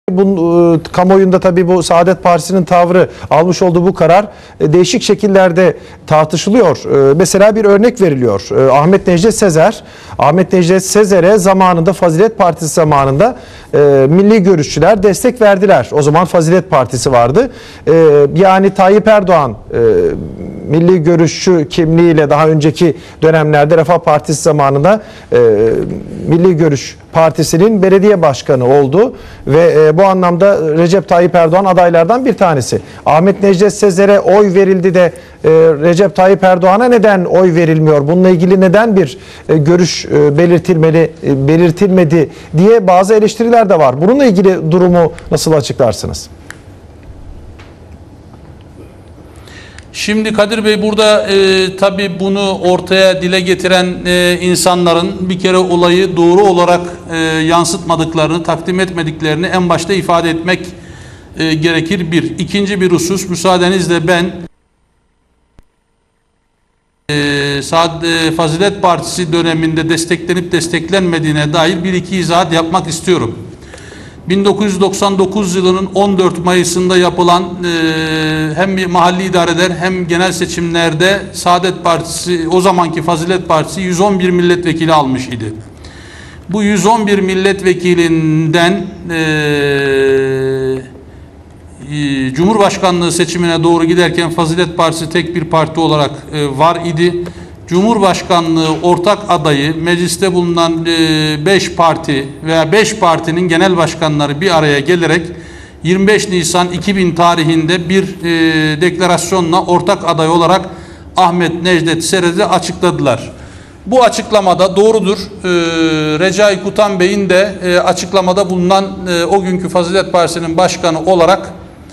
Kamuoyunda tabii bu Saadet Partisi'nin tavrı, almış olduğu bu karar değişik şekillerde tartışılıyor. Mesela bir örnek veriliyor. Ahmet Necdet Sezer, Ahmet Necdet Sezer'e zamanında Fazilet Partisi zamanında milli görüşçüler destek verdiler. O zaman Fazilet Partisi vardı. Yani Tayyip Erdoğan milli görüşçü kimliğiyle daha önceki dönemlerde Refah Partisi zamanında Milli Görüş Partisi'nin belediye başkanı oldu ve bu anlamda Recep Tayyip Erdoğan adaylardan bir tanesi. Ahmet Necdet Sezer'e oy verildi de Recep Tayyip Erdoğan'a neden oy verilmiyor? Bununla ilgili neden bir görüş belirtilmedi diye bazı eleştiriler de var. Bununla ilgili durumu nasıl açıklarsınız? Şimdi Kadir Bey, burada tabii bunu ortaya dile getiren insanların bir kere olayı doğru olarak yansıtmadıklarını, takdim etmediklerini en başta ifade etmek gerekir. İkinci bir husus, müsaadenizle ben Fazilet Partisi döneminde desteklenip desteklenmediğine dair bir iki izahat yapmak istiyorum. 1999 yılının 14 Mayıs'ında yapılan hem mahalli idareler hem genel seçimlerde Saadet Partisi, o zamanki Fazilet Partisi 111 milletvekili almış idi. Bu 111 milletvekilinden Cumhurbaşkanlığı seçimine doğru giderken Fazilet Partisi tek bir parti olarak var idi. Cumhurbaşkanlığı ortak adayı mecliste bulunan 5 parti veya 5 partinin genel başkanları bir araya gelerek 25 Nisan 2000 tarihinde bir deklarasyonla ortak aday olarak Ahmet Necdet Sezer'i açıkladılar. Bu açıklamada doğrudur. Recai Kutan Bey'in de açıklamada bulunan o günkü Fazilet Partisi'nin başkanı olarak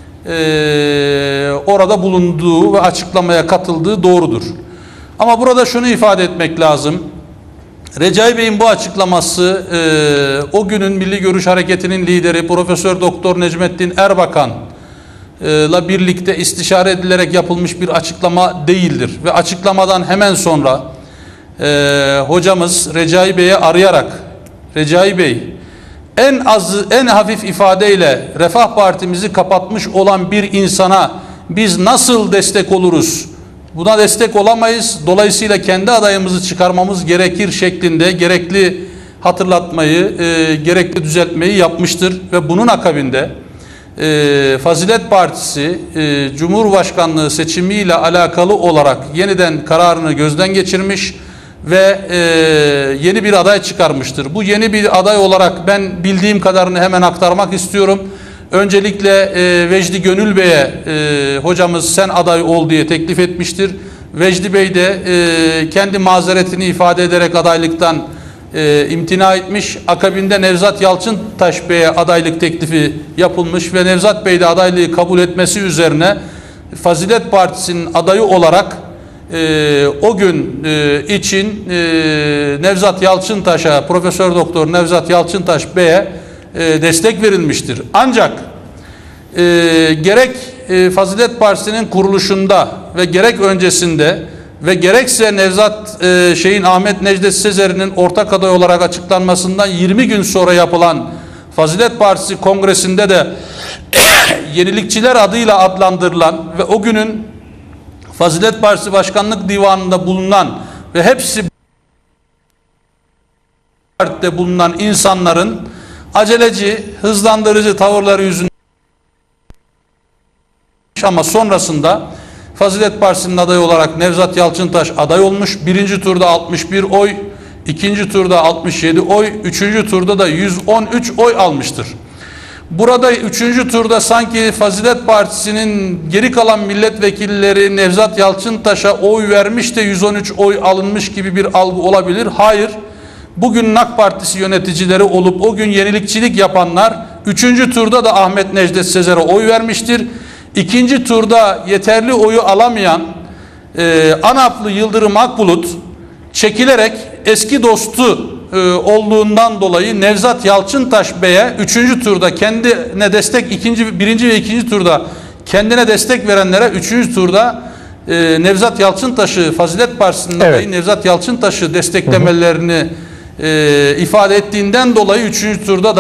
orada bulunduğu ve açıklamaya katıldığı doğrudur. Ama burada şunu ifade etmek lazım. Recai Bey'in bu açıklaması o günün Milli Görüş Hareketi'nin lideri Profesör Doktor Necmettin Erbakan'la birlikte istişare edilerek yapılmış bir açıklama değildir. Ve açıklamadan hemen sonra hocamız Recai Bey'e arayarak, Recai Bey, en hafif ifadeyle Refah Partimizi kapatmış olan bir insana biz nasıl destek oluruz? Buna destek olamayız. Dolayısıyla kendi adayımızı çıkarmamız gerekir şeklinde gerekli hatırlatmayı, gerekli düzeltmeyi yapmıştır. Ve bunun akabinde Fazilet Partisi Cumhurbaşkanlığı seçimiyle alakalı olarak yeniden kararını gözden geçirmiş ve yeni bir aday çıkarmıştır. Bu yeni bir aday olarak ben bildiğim kadarını hemen aktarmak istiyorum. Öncelikle Vecdi Gönül Bey'e hocamız sen aday ol diye teklif etmiştir. Vecdi Bey de kendi mazeretini ifade ederek adaylıktan imtina etmiş. Akabinde Nevzat Yalçıntaş Bey'e adaylık teklifi yapılmış ve Nevzat Bey de adaylığı kabul etmesi üzerine Fazilet Partisi'nin adayı olarak o gün için Nevzat Yalçıntaş'a, Profesör Doktor Nevzat Yalçıntaş Bey'e destek verilmiştir. Ancak gerek Fazilet Partisi'nin kuruluşunda ve gerek öncesinde ve gerekse Ahmet Necdet Sezer'in ortak aday olarak açıklanmasından 20 gün sonra yapılan Fazilet Partisi Kongresi'nde de Yenilikçiler adıyla adlandırılan ve o günün Fazilet Partisi Başkanlık Divanı'nda bulunan ve hepsi partide bulunan insanların aceleci, hızlandırıcı tavırları yüzünden ama sonrasında Fazilet Partisi'nin adayı olarak Nevzat Yalçıntaş aday olmuş. Birinci turda 61 oy, ikinci turda 67 oy, üçüncü turda da 113 oy almıştır. Burada üçüncü turda sanki Fazilet Partisi'nin geri kalan milletvekilleri Nevzat Yalçıntaş'a oy vermiş de 113 oy alınmış gibi bir algı olabilir. Hayır. Bugün AK Partisi yöneticileri olup o gün yenilikçilik yapanlar 3. turda da Ahmet Necdet Sezer'e oy vermiştir. 2. turda yeterli oyu alamayan ANAP'lı Yıldırım Akbulut çekilerek eski dostu olduğundan dolayı Nevzat Yalçıntaş Bey'e 3. turda kendine destek, birinci ve 2. turda kendine destek verenlere 3. turda Nevzat Yalçıntaş'ı, Fazilet Partisi'nin adayı Nevzat Yalçıntaş'ı desteklemelerini ifade ettiğinden dolayı 3. turda da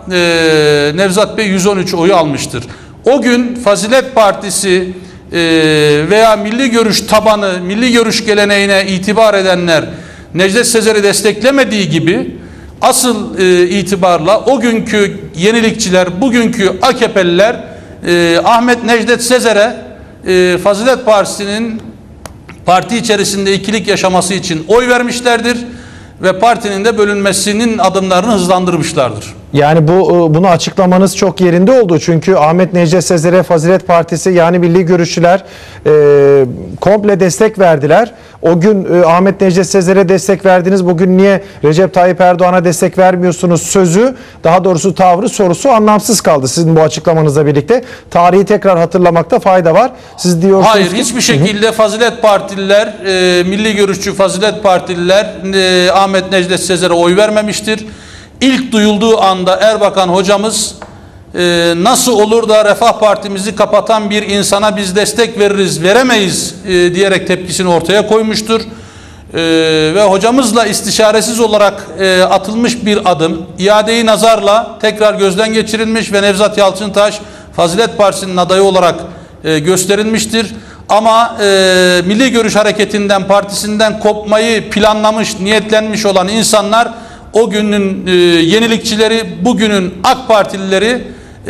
Nevzat Bey 113 oyu almıştır. O gün Fazilet Partisi veya milli görüş tabanı, milli görüş geleneğine itibar edenler Necdet Sezer'i desteklemediği gibi asıl itibarla o günkü yenilikçiler, bugünkü AKP'liler Ahmet Necdet Sezer'e Fazilet Partisi'nin parti içerisinde ikilik yaşaması için oy vermişlerdir ve partinin de bölünmesinin adımlarını hızlandırmışlardır. Yani bunu açıklamanız çok yerinde oldu. Çünkü Ahmet Necdet Sezer'e Fazilet Partisi yani milli görüşçüler komple destek verdiler. O gün Ahmet Necdet Sezer'e destek verdiniz. Bugün niye Recep Tayyip Erdoğan'a destek vermiyorsunuz sözü, daha doğrusu tavrı, sorusu anlamsız kaldı sizin bu açıklamanızla birlikte. Tarihi tekrar hatırlamakta fayda var. Siz diyorsunuz hayır, ki, hiçbir şekilde Fazilet Partililer, milli görüşçü Fazilet Partililer Ahmet Necdet Sezer'e oy vermemiştir. İlk duyulduğu anda Erbakan hocamız nasıl olur da Refah Partimizi kapatan bir insana biz destek veririz, veremeyiz diyerek tepkisini ortaya koymuştur. Ve hocamızla istişaresiz olarak atılmış bir adım, iadeyi nazarla tekrar gözden geçirilmiş ve Nevzat Yalçıntaş Fazilet Partisi'nin adayı olarak gösterilmiştir. Ama Milli Görüş Hareketi'nden, partisinden kopmayı planlamış, niyetlenmiş olan insanlar o günün yenilikçileri, bugünün AK Partilileri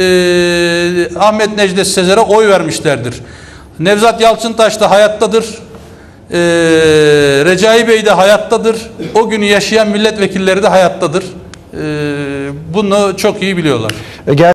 Ahmet Necdet Sezer'e oy vermişlerdir. Nevzat Yalçıntaş da hayattadır. Recai Bey de hayattadır. O günü yaşayan milletvekilleri de hayattadır. Bunu çok iyi biliyorlar.